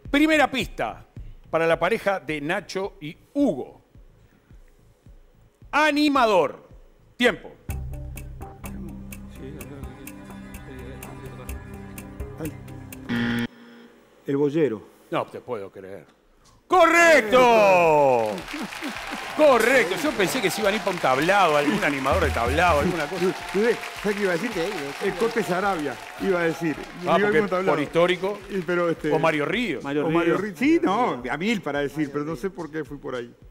Primera pista para la pareja de Nacho y Hugo. Animador. Tiempo. El boyero. No te puedo creer. ¡Correcto! Correcto. Yo pensé que se iban a ir para un tablado, algún animador de tablado, alguna cosa. ¿Sabes qué iba a decir? El Cote Sarabia, iba a decir. Porque por histórico. Pero O Mario Ríos. Mario Ríos. Sí, no, a 1000 para decir, pero no sé por qué fui por ahí.